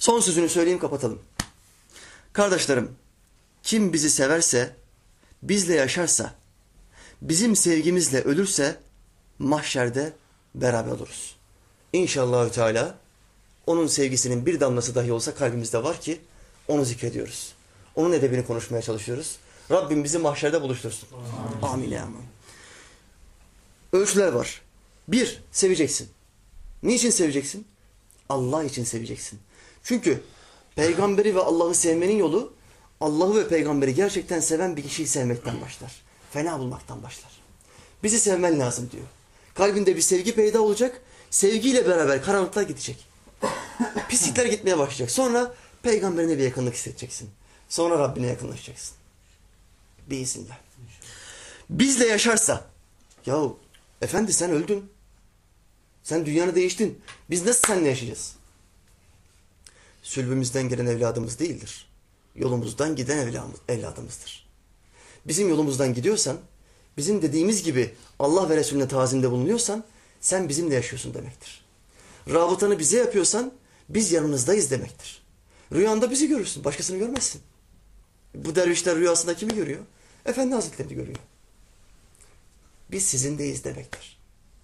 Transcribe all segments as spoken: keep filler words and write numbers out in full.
Son sözünü söyleyeyim, kapatalım. Kardeşlerim, kim bizi severse, bizle yaşarsa, bizim sevgimizle ölürse mahşerde beraber oluruz. İnşallahü Teala onun sevgisinin bir damlası dahi olsa kalbimizde var ki onu zikrediyoruz. Onun edebini konuşmaya çalışıyoruz. Rabbim bizi mahşerde buluştursun. Amin. Amin. Amin. Ölçüler var. Bir, seveceksin. Niçin seveceksin? Allah için seveceksin. Çünkü peygamberi ve Allah'ı sevmenin yolu, Allah'ı ve peygamberi gerçekten seven bir kişiyi sevmekten başlar. Fena bulmaktan başlar. Bizi sevmen lazım diyor. Kalbinde bir sevgi peyda olacak. Sevgiyle beraber karanlıklar gidecek. Pislikler gitmeye başlayacak. Sonra peygamberine bir yakınlık hissedeceksin. Sonra Rabbine yakınlaşacaksın. Biiznillah. Bizle yaşarsa, yahu efendi sen öldün. Sen dünyanı değiştin. Biz nasıl seninle yaşayacağız? Sülbümüzden gelen evladımız değildir. Yolumuzdan giden evladımızdır. Bizim yolumuzdan gidiyorsan, bizim dediğimiz gibi Allah ve Resulüne tazimde bulunuyorsan, sen bizimle yaşıyorsun demektir. Rabıtanı bize yapıyorsan, biz yanınızdayız demektir. Rüyanda bizi görürsün, başkasını görmezsin. Bu dervişler rüyasında kimi görüyor? Efendi Hazretlerini görüyor. Biz sizindeyiz demektir.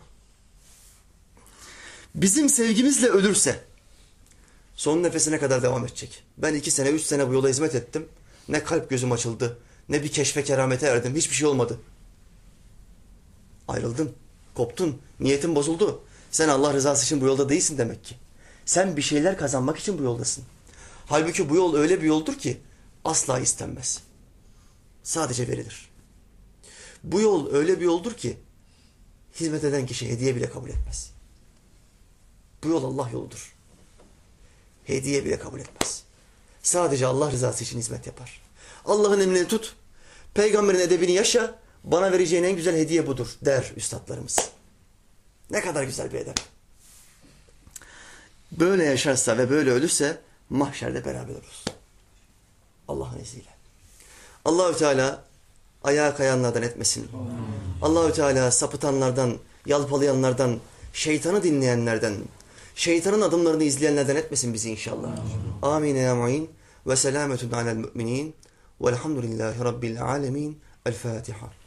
Bizim sevgimizle ölürse, son nefesine kadar devam edecek. Ben iki sene, üç sene bu yola hizmet ettim. Ne kalp gözüm açıldı, ne bir keşfe keramete erdim. Hiçbir şey olmadı. Ayrıldın, koptun, niyetin bozuldu. Sen Allah rızası için bu yolda değilsin demek ki. Sen bir şeyler kazanmak için bu yoldasın. Halbuki bu yol öyle bir yoldur ki asla istenmez. Sadece verilir. Bu yol öyle bir yoldur ki hizmet eden kişi hediye bile kabul etmez. Bu yol Allah yoludur. Hediye bile kabul etmez. Sadece Allah rızası için hizmet yapar. Allah'ın emrini tut, peygamberin edebini yaşa, bana vereceğin en güzel hediye budur der üstadlarımız. Ne kadar güzel bir edep. Böyle yaşarsa ve böyle ölürse mahşerde beraber oluruz. Allah'ın izniyle. Allahü Teala ayağa kayanlardan etmesin. Allahü Teala sapıtanlardan, yalpalayanlardan, şeytanı dinleyenlerden, şeytanın adımlarını izleyenlerden etmesin bizi inşallah. Amin ya mu'in ve selametun alel mu'minin velhamdülillahi rabbil alemin. El Fatiha.